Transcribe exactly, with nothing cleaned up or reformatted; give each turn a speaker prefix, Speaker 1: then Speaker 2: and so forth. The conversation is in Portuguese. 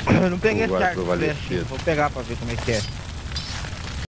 Speaker 1: Eu não peguei
Speaker 2: Ou
Speaker 1: esse
Speaker 2: vai
Speaker 1: arco
Speaker 2: pro Vale
Speaker 1: flecha,
Speaker 2: Cedo.
Speaker 1: vou pegar pra ver como é que é.